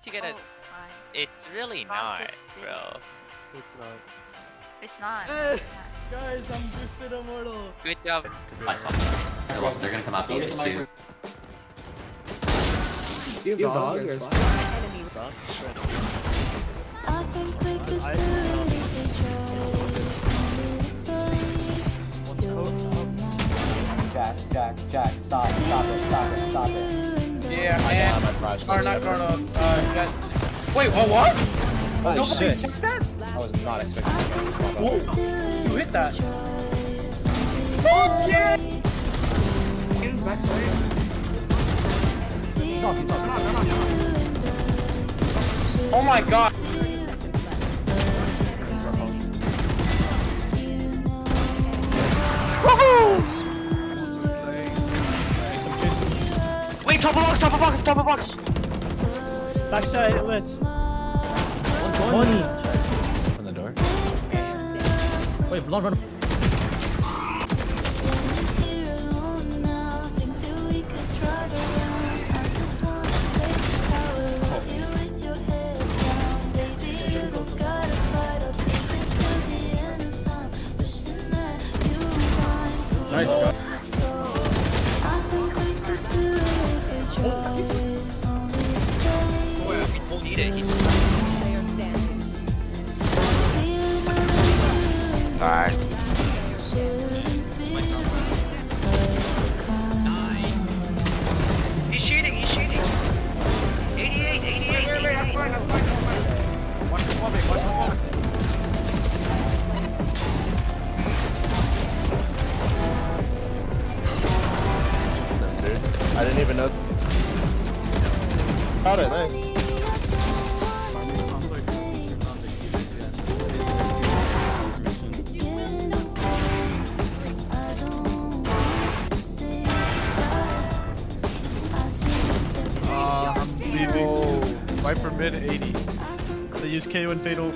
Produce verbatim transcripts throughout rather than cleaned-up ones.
to get a... Oh, fine. It's really Rocket not, City. bro. It's not. It's not. Hey, guys, I'm boosted immortal. Good job. I saw them. They're, well, they're gonna come out B H too. You dog, you're fine. I think we could do it if we tried. Jack, Jack, Jack, stop, stop it, stop it, stop it. Yeah, and... Or not Chronos, uh, that... Wait, what, what? Holy Nobody shit. checked that? I was not expecting that. Whoa, you hit that. Oh, yeah! Backside. No, he's not, no, no, no, no. Oh my god! Wait, top of box, top of box, top of box! Backside, lit. One. Open the door. Wait, blonde run. Nice, guy. We'll need it. He's... Alright. He's shooting, he's shooting. eighty-eight, eighty-eight, wait, wait, wait, that's fine, that's fine, that's fine. Watch the woman, watch the woman. I didn't even know. Got it, nice. Uh, I'm leaving. Oh. Viper mid eighty. They use K O and Fatal.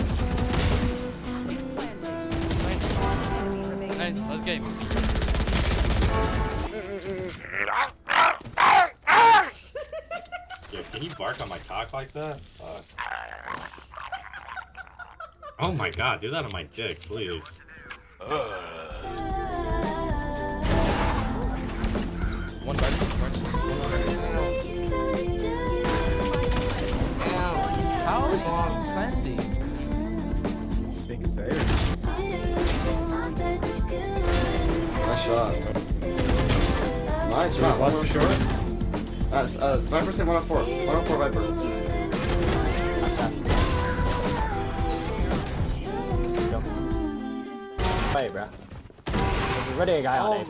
Hey, let's game. Yo, can you bark on my cock like that? Fuck. Oh my god, do that on my dick, please. One Viper. How is long planting? I think it's there. Nice shot. Nice shot. One for sure. Uh, uh, Viper say one on four. One on four Viper. Wait, bro. There's already a guy on A.